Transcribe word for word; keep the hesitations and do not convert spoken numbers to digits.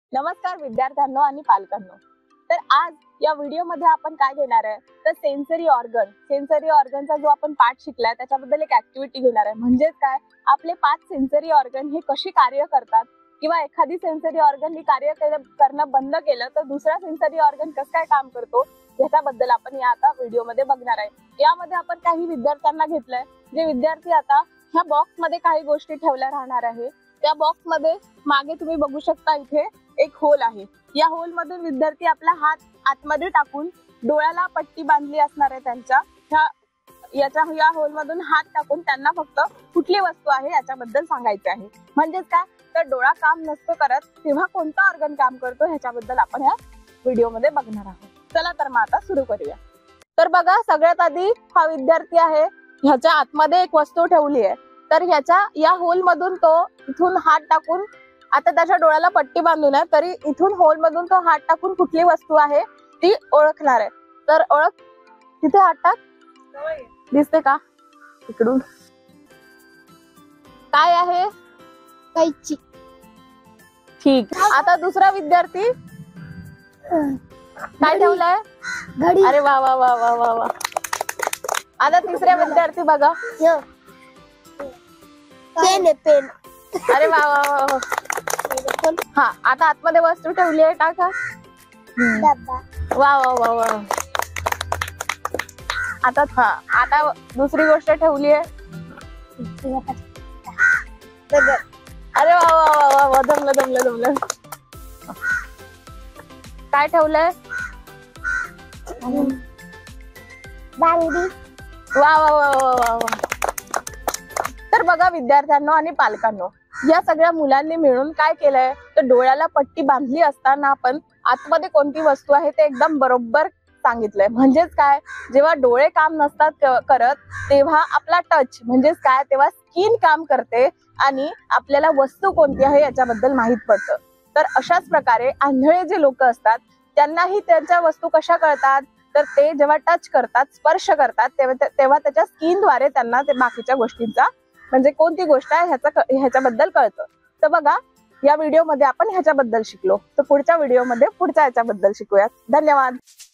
नमस्कार विद्यार्थ्यांनो आणि पालकांनो। तर आज या व्हिडिओ मध्ये आपण काय घेणार आहे तर सेन्सरी ऑर्गन सेन्सरी ऑर्गनचा जो आपण पाठ शिकलाय त्याच्याबद्दल एक ऍक्टिव्हिटी घेणार आहे। म्हणजे काय, आपले पाच सेन्सरी ऑर्गन हे कशी कार्य करतात किंवा एखादी सेन्सरी ऑर्गन ही कार्य करणं बंद केलं तर दुसरा सेन्सरी ऑर्गन कसं काय काम करतो याच्याबद्दल आपण या आता व्हिडिओ मध्ये बघणार आहे। यामध्ये आपण काही विद्यार्थ्यांना घेतलंय, जे विद्यार्थी आता ह्या बॉक्स मध्ये काही गोष्टी ठेवल्या राहणार आहे। त्या बॉक्स मध्ये मागे तुम्ही बघू शकता इथे एक होल आहे। या होल मधून विद्यार्थी आपला हात आतमध्ये टाकून डोळ्याला पट्टी बांधली असणार आहे त्यांच्या ह्या याच्या या होल मधून हात टाकून त्यांना फक्त कुठली वस्तू आहे याच्याबद्दल सांगायचे आहे। म्हणजेच काय, तर डोळा काम नसतो करत तेव्हा कोणता ऑर्गन काम करतो ह्याच्याबद्दल आपण या व्हिडिओ मध्ये बघणार आहोत। चला तर मग आता सुरू करूया। तर बघा, सगळ्यात आधी हा विद्यार्थी आहे, ह्याच्या आतमध्ये एक वस्तू ठेवली आहे। तर ह्याच्या या होल मधून तो इथून हात टाकून, आता त्याच्या डोळ्याला पट्टी बांधून आहे तरी इथून होल मधून तो हात टाकून कुठली वस्तू आहे ती ओळखणार आहे। तर ओळख, तिथे हात टाक, दिसते का इकडून काय आहे? कैची। ठीक, आता दुसरा विद्यार्थी काय ठेवलाय? घडी। अरे वा वा वा वा वा वा। आता तिसरा विद्यार्थी बघा, पेन आहे, पेन। अरे वा वा वा वा। हा, आता आतमध्ये वस्तू ठेवली आहे, टाका। डब्बा। वा वा वा वा। आता हा आता दुसरी गोष्ट ठेवली आहे। अरे वा वा वा वा वा, जमलं जमलं जमलं। काय ठेवलंय? बांगडी। वा वा वा वा वा वा। तर बघा विद्यार्थ्यांनो आणि पालकांनो, या सगळ्या मुलांनी मिळून काय केलंय तर डोळ्याला पट्टी बांधली असताना आपण आतमध्ये कोणती वस्तू आहे ते एकदम बरोबर सांगितलंय। म्हणजेच काय, जेव्हा डोळे काम नसतात करत तेव्हा आपला टच म्हणजेच काय, तेव्हा स्किन काम करते आणि आपल्याला वस्तू कोणती आहे याच्याबद्दल माहित पडतं। तर अशाच प्रकारे आंधळे जे लोक असतात त्यांनाही त्यांच्या वस्तू कशा कळतात तर ते जेव्हा टच करतात, स्पर्श करतात तेव्हा तेव्हा त्याच्या स्किनद्वारे त्यांना ते बाकीच्या गोष्टींचा म्हणजे कोणती गोष्ट आहे ह्याचा ह्याच्याबद्दल कळतं। तर बघा, या व्हिडिओ मध्ये आपण ह्याच्याबद्दल शिकलो, तर पुढच्या व्हिडिओ मध्ये पुढच्या ह्याच्याबद्दल शिकूयात। धन्यवाद।